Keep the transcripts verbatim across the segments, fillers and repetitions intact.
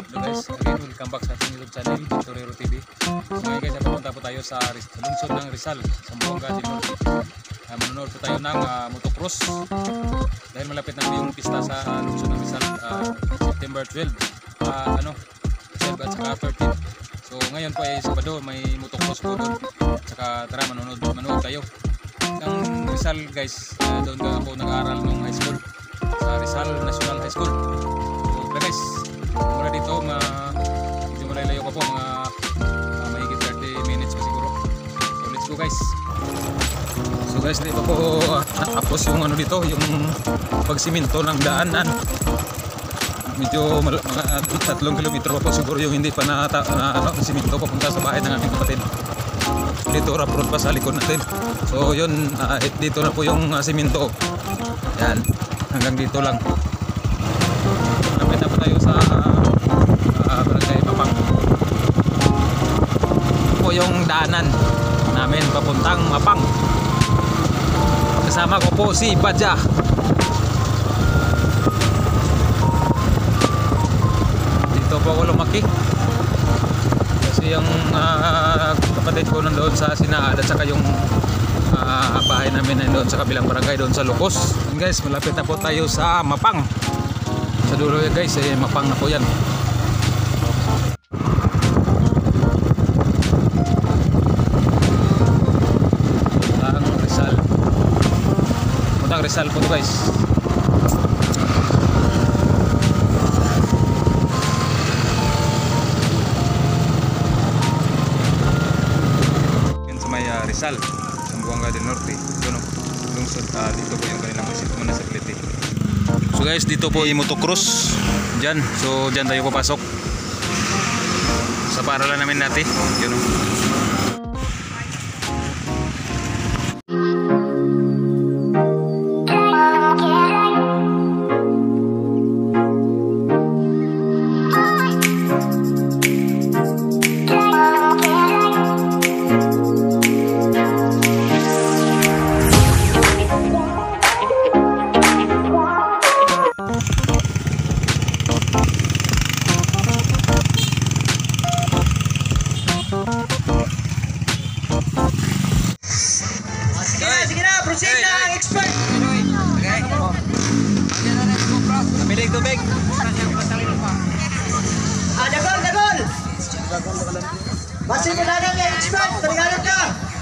So guys, again, welcome back sa ating YouTube channel, Torero T V. So ngayon guys, napunta po tayo sa lungsod ng Rizal, sa Zamboanga del Norte. Uh, manonood po tayo ng uh, motocross dahil malapit na po yung pista sa uh, lungsod ng Rizal, uh, September twelve, uh, ano, twelve at saka thirteen. So ngayon po ay Sabado, may motocross po doon. At saka tara, manonood, manonood tayo. Ang Rizal guys, uh, doon ka ako nag-aaral nung high school, sa Rizal National High School. So tara guys, mula dito, ma medyo malalayo pa po, mga uh, mahigit thirty minutes pa siguro. So let's go guys. So guys, di pa po uh, tapos yung ano dito, yung pagsiminto ng daanan. Medyo mga tatlong kilometro pa po siguro yung hindi pa na, na ano, siminto papunta sa bahay ng aming kapatid. Dito rough road pa sa likod natin. So yun, uh, dito na po yung uh, siminto. Yan, hanggang dito lang. Malapit na po tayo sa uh, barangay Mapang. Po yung daanan namin papuntang Mapang. Kasama ko po si Badja. Dito po ako lumaki. Kasi yung uh, kapatid ko nandoon sa Sinaad at saka yung uh, bahay namin nandoon sa kabilang barangay doon sa Lukos. And guys, malapit na po tayo sa Mapang. Sa dulo yan guys, eh, Mapang na po yan. Ang Rizal. Puntang Rizal po guys. Yan sa may uh, Rizal, Zamboanga del Norte. Yun o, lungsod. Uh, dito po yung kanilang municipality. So guys, dito po yung motocross dyan. So dyan tayo papasok sa paralan namin natin. Yun o. Tubig. Ah, dagol, dagol. Masih pedagang ya, expert, tergantung ka.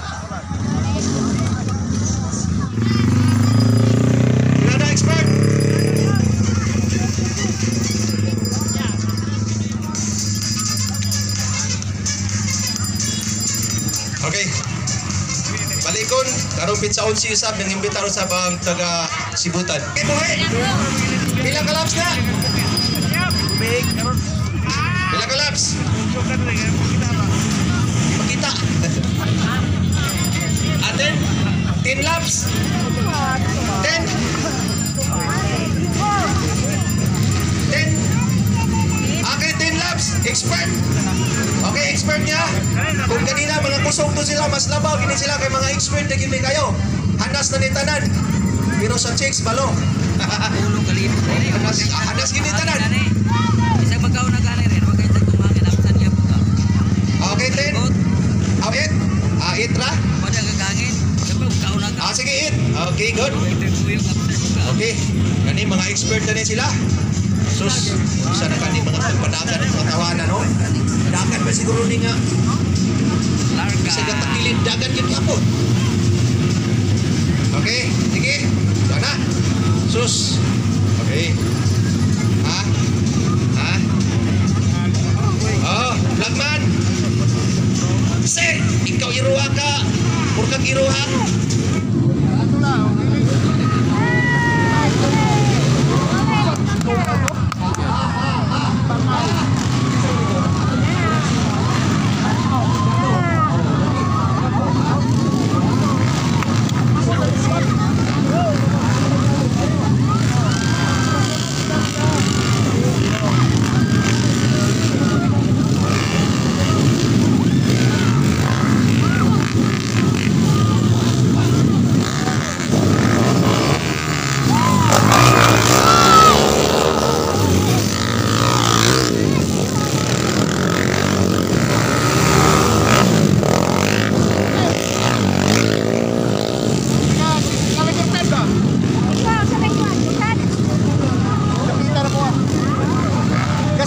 Gimana expert? Okay. Balikon, karumpit sa unsi usab ng imbitar sa bang taga Sibutan. Okay, boy. Bilang ka laps na? Bilang ka laps? Makita. Aten? ten laps? ten? ten? Okay, ten laps. Expert. Okay, expert niya. Kung kanina mga kusog to sila, mas labaw. Kini sila kay mga expert na gini kayo. Hanas na ni tanan. Pero sa chicks, balo. Ulong kalip. Hanas, hanas gini tanan. Isang magaw na gani rin. Huwag kayo tagkumangin. Apsan niya po ka. Okay, ten. Oh, it. Ah, it ra. Huwag na gagangin. Siyempre, magaw na ka. Ah, sige, it. Okay, good. Okay. Kani mga expert na sila. Sus, isa na kani mga pagpadagan ng mga tawanan, no? Dagan ba siguro ni nga? Larga. Isa ka takilid, dagan yun nga po. Okay, sige. Sana. Sus. Okay. Ha? Ha? Oh, Lagman. Sek, ikaw iruha ka. Purkang iruha.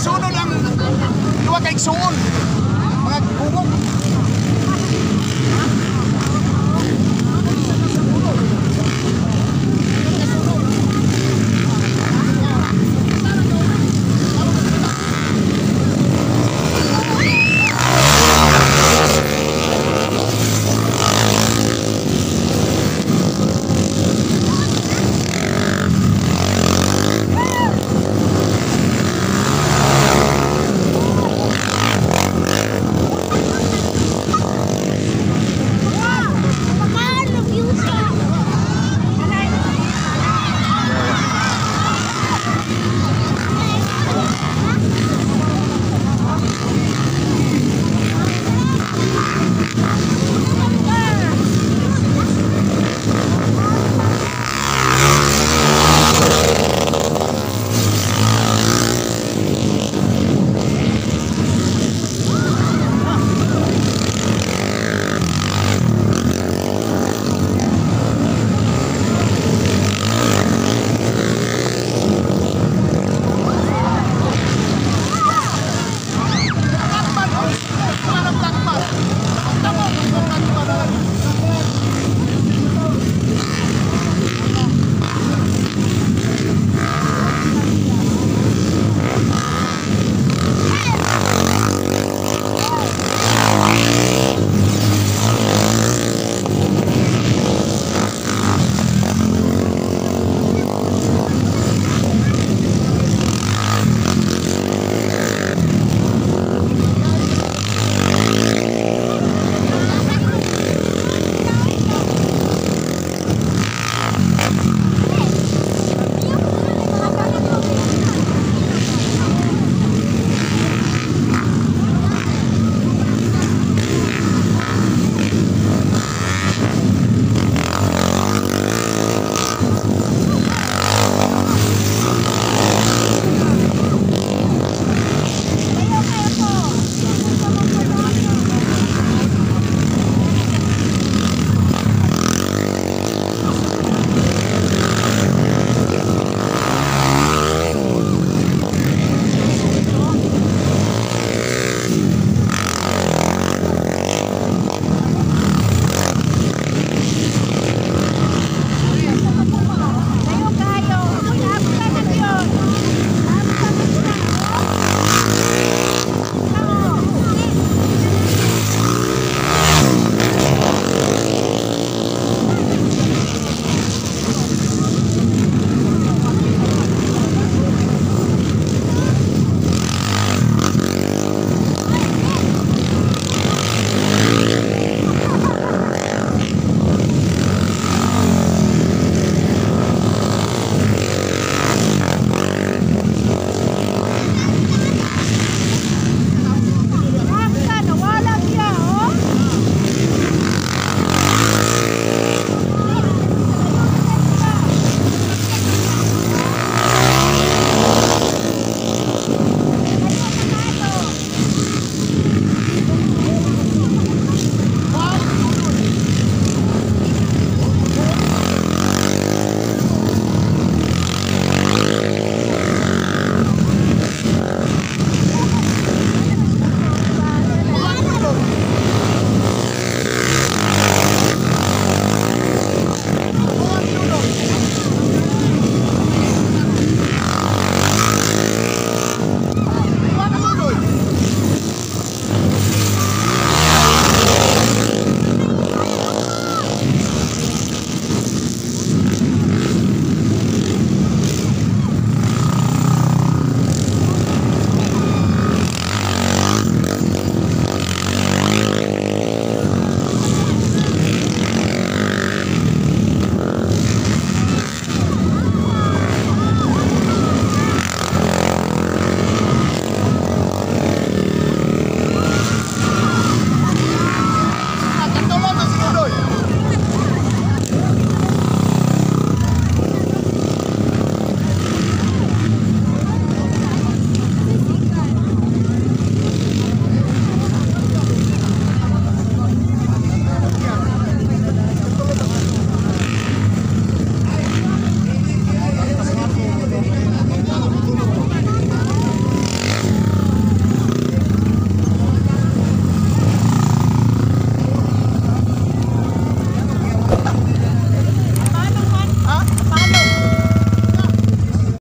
sunod ang duwa kay igsuon. Mga bungog.